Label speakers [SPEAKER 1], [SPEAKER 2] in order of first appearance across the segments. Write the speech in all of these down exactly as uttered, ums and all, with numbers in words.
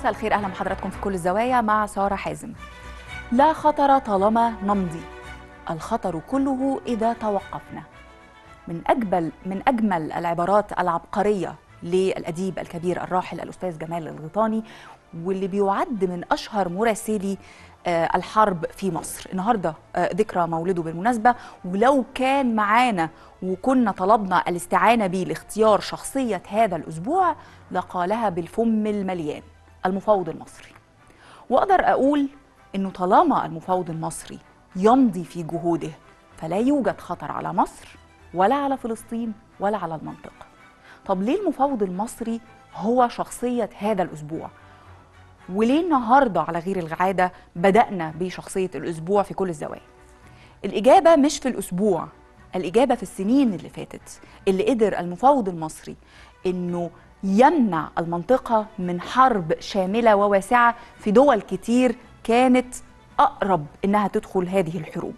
[SPEAKER 1] مساء الخير، اهلا بحضراتكم في كل الزوايا مع سارة حازم. لا خطر طالما نمضي، الخطر كله اذا توقفنا. من اجمل من اجمل العبارات العبقريه للاديب الكبير الراحل الاستاذ جمال الغيطاني، واللي بيعد من اشهر مراسلي الحرب في مصر. النهارده ذكرى مولده بالمناسبه، ولو كان معانا وكنا طلبنا الاستعانه بيه لاختيار شخصيه هذا الاسبوع لقالها بالفم المليان: المفاوض المصري. واقدر اقول انه طالما المفاوض المصري يمضي في جهوده فلا يوجد خطر على مصر ولا على فلسطين ولا على المنطقه. طب ليه المفاوض المصري هو شخصيه هذا الاسبوع؟ وليه النهارده على غير العاده بدأنا بشخصيه الاسبوع في كل الزوايا؟ الاجابه مش في الاسبوع، الاجابه في السنين اللي فاتت، اللي قدر المفاوض المصري انه يمنع المنطقه من حرب شامله وواسعه في دول كتير كانت اقرب انها تدخل هذه الحروب.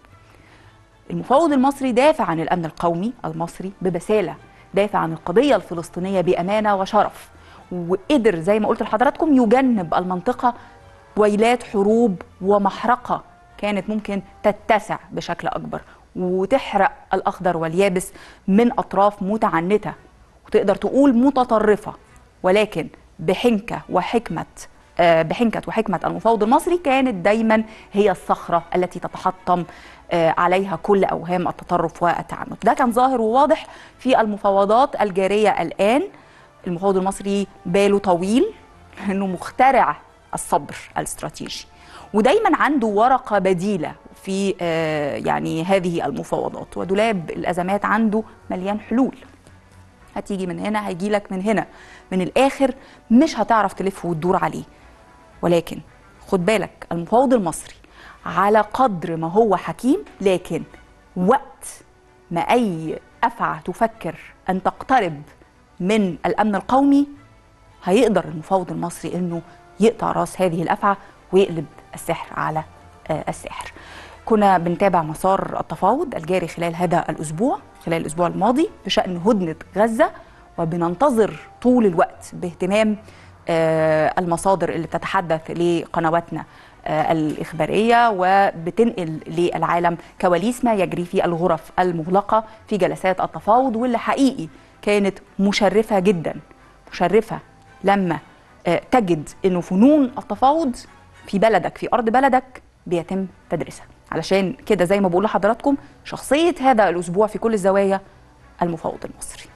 [SPEAKER 1] المفاوض المصري دافع عن الامن القومي المصري ببساله، دافع عن القضيه الفلسطينيه بامانه وشرف، وقدر زي ما قلت لحضراتكم يجنب المنطقة ويلات حروب ومحرقة كانت ممكن تتسع بشكل أكبر وتحرق الأخضر واليابس من أطراف متعنتة وتقدر تقول متطرفة، ولكن بحنكة وحكمة بحنكة وحكمة المفاوض المصري كانت دايما هي الصخرة التي تتحطم عليها كل أوهام التطرف والتعنت. ده كان ظاهر وواضح في المفاوضات الجارية الآن. المفاوض المصري باله طويل انه مخترع الصبر الاستراتيجي، ودايما عنده ورقه بديله في يعني هذه المفاوضات، ودولاب الازمات عنده مليان حلول. هتيجي من هنا هيجي لك من هنا، من الاخر مش هتعرف تلف وتدور عليه. ولكن خد بالك، المفاوض المصري على قدر ما هو حكيم، لكن وقت ما اي افعى تفكر ان تقترب من الأمن القومي هيقدر المفاوض المصري إنه يقطع راس هذه الأفعى ويقلب السحر على الساحر. كنا بنتابع مسار التفاوض الجاري خلال هذا الأسبوع، خلال الأسبوع الماضي بشأن هدنة غزة، وبننتظر طول الوقت باهتمام المصادر اللي بتتحدث لقنواتنا الإخبارية وبتنقل للعالم كواليس ما يجري في الغرف المغلقة في جلسات التفاوض، واللي حقيقي كانت مشرفة جدا، مشرفة لما تجد انه فنون التفاوض في بلدك، في ارض بلدك، بيتم تدريسها. علشان كده زي ما بقول لحضراتكم، شخصية هذا الاسبوع في كل الزوايا المفاوض المصري.